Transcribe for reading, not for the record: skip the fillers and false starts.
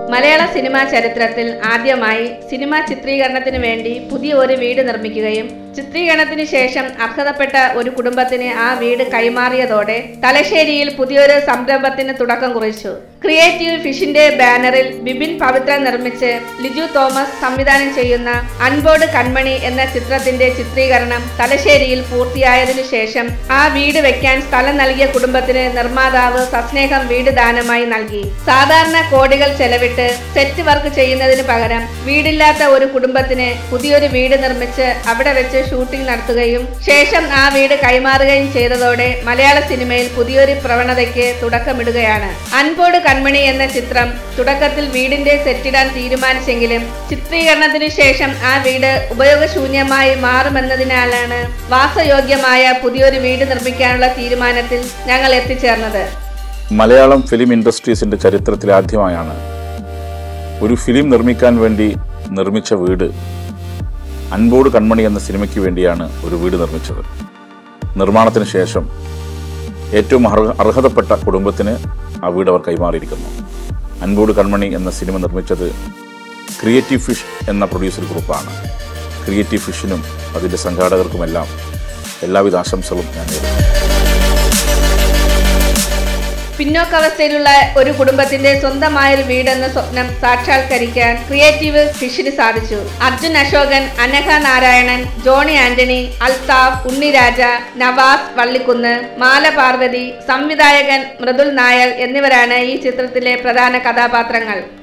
മലയാള cinema ചരിത്രത്തിൽ ആദ്യമായി cinema ചിത്രീകരണത്തിന് വേണ്ടി പുതിയ ഒരു വീട് നിർമ്മിക്കുകയും ചിത്രീകരണത്തിന് ശേഷം അർഹതപ്പെട്ട ഒരു കുടുംബത്തിന് ആ വീട് കൈമാറിയതോടെ തലശ്ശേരിയിൽ പുതിയൊരു സംരംഭത്തിന് തുടക്കം കുറിച്ചു. ക്രിയേറ്റീവ് ഫിഷിന്റെ ബാനറിൽ ബിപിൻ പവിത്ര നിർമ്മിച്ച് ലിജു തോമസ് സംവിധാനം ചെയ്യുന്ന അൻപോട് കൺമണി എന്ന ചിത്രത്തിന്റെ ചിത്രീകരണം തലശ്ശേരിയിൽ പൂർത്തിയായതിനു ശേഷം ആ വീട് വെക്കാൻ സ്ഥലം നൽകിയ കുടുംബത്തിന് നിർമ്മാതാവ് സസ്നേഹം വീട് ദാനമായി നൽകി. സാധാരണ കോടികൾ ചെലവിട്ട് സെറ്റ് വർക്ക് ചെയ്യുന്നതിന് പകരം വീടില്ലാത്ത ഒരു കുടുംബത്തിന് പുതിയൊരു വീട് നിർമ്മിച്ച് അവിടെ വെച്ച് ഷൂട്ടിംഗ് നടത്തുകയും ശേഷം ആ വീട് കൈമാറുകയും ചെയ്തതോടെ മലയാള സിനിമയിൽ പുതിയൊരു പ്രവണതയ്ക്ക് തുടക്കമിടുകയാണ്. അൻപോട് കൺമണി എന്ന ചിത്രം തുടക്കത്തിൽ വീടിന്റെ സെറ്റിടാൻ തീരുമാനിച്ചെങ്കിലും ചിത്രീകരണത്തിനു ശേഷം ആ വീട് ഉപയോഗശൂന്യമായി മാറുമെന്നതിനാലാണ് വാസയോഗ്യമായ പുതിയൊരു വീട് നിർമ്മിക്കാനുള്ള തീരുമാനത്തിൽ ഞങ്ങൾ എത്തിച്ചേർന്നത്. മലയാളം ഫിലിം ഇൻഡസ്ട്രീസിന്റെ ചരിത്രത്തിൽ ആദ്യമായാണ് ഒരു ഫിലിം നിർമ്മിക്കാൻ വേണ്ടി നിർമ്മിച്ച വീട്. അൻപോട് കൺമണി എന്ന സിനിമയ്ക്ക് വേണ്ടിയാണ് ഒരു വീട് നിർമ്മിച്ചത്. നിർമ്മാണത്തിന് ശേഷം ഏറ്റവും അർഹതപ്പെട്ട കുടുംബത്തിന് ആ വീട് അവർ കൈമാറിയിരിക്കുന്നു. അൻപോട് കൺമണി എന്ന സിനിമ നിർമ്മിച്ചത് ക്രിയേറ്റീവ് ഫിഷ് എന്ന പ്രൊഡ്യൂസർ ഗ്രൂപ്പാണ്. ക്രിയേറ്റീവ് ഫിഷിനും അതിൻ്റെ സംഘാടകർക്കുമെല്ലാം എല്ലാവിധ ആശംസകളും ഞാൻ നേരുന്നു. പിന്നോക്കാവസ്ഥയിലുള്ള ഒരു കുടുംബത്തിന്റെ സ്വന്തമായൊരു വീടെന്ന സ്വപ്നം സാക്ഷാത്കരിക്കാൻ ക്രിയേറ്റീവ് ഫിഷിന് സാധിച്ചു. അർജുൻ അശോകൻ, അനഘ നാരായണൻ, ജോണി ആന്റണി, അൽത്താഫ്, ഉണ്ണിരാജ, നവാസ് വള്ളിക്കുന്ന്, മാല പാർവതി, സംവിധായകൻ മൃദുൽ നായർ എന്നിവരാണ് ഈ ചിത്രത്തിലെ പ്രധാന കഥാപാത്രങ്ങൾ.